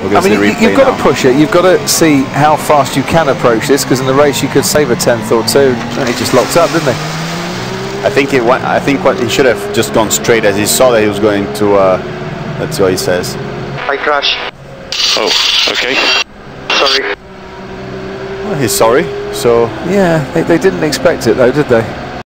I mean, you've got to push it. You've got to see how fast you can approach this, because in the race you could save a tenth or two. And he just locked up, didn't he? I think he should have just gone straight as he saw that he was going to. Let's see what he says. I crash. Oh, okay. Sorry. Well, he's sorry. So yeah, they didn't expect it though, did they?